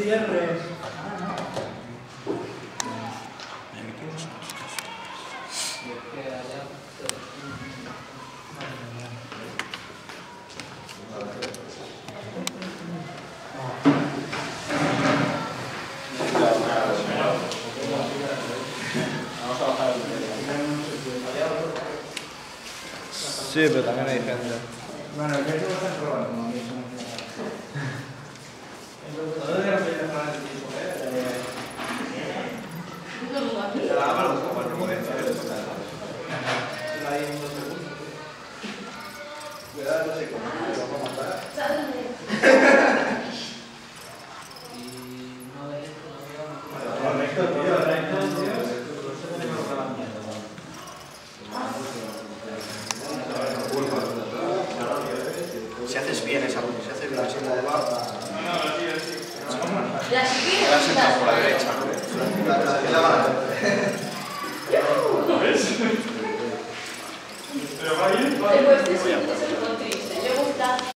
cierres. Sí, pero también hay gente. Bueno, el método está probando, ¿no? Cuidado, no sé cómo, lo vamos a matar. Si haces bien esa si haces bien esa curva, La siguiente. vas a entrar por la derecha. La mano. ¿Lo ves? Pero va bien, va Después bien. de eso,